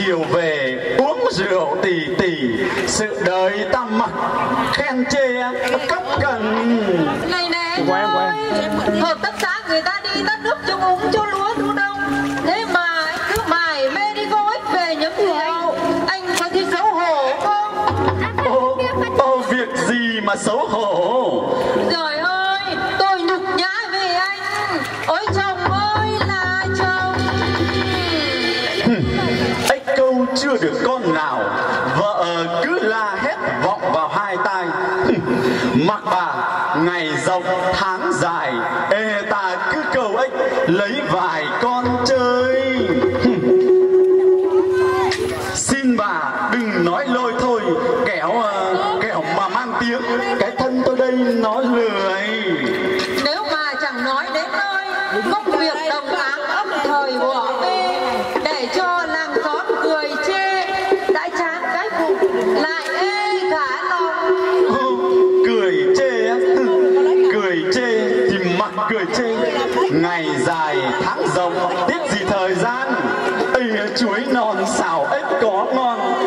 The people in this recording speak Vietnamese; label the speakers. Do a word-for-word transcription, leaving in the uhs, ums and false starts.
Speaker 1: chiều về uống rượu tỉ tỉ, sự đời ta mặc khen chê cấp cần.
Speaker 2: Này nè em ơi, hợp tác xã người ta đi tắt nước cho úng cho lúa thu đông, thế mà anh cứ mải mê đi vô ích về những rượu, anh có thấy xấu hổ không?
Speaker 1: Ô, ô việc gì mà xấu hổ?
Speaker 2: Trời ơi, tôi nhục nhã về anh. Ôi chồng ơi là chồng.
Speaker 1: Ếch câu chưa được con nào, vợ cứ la hét vọng vào hai tai. Mặc bà ngày rộng tháng dài, ê ta cứ cầu ếch lấy vài con chơi. Xin bà đừng nói lôi thôi, kẻo kẻo mà mang tiếng cái thân tôi đây nó lười.
Speaker 2: Nếu mà chẳng nói đến nơi công việc đồng áng âm thời bỏ bê, để cho làng xóm cười chê, đã chán cái bụng lại ê cả lòng.
Speaker 1: Cười chê á, cười chê thì mặc cười chê. Ngày dài tháng rộng tiếc gì thời gian, ây chuối non xào ếch có ngon,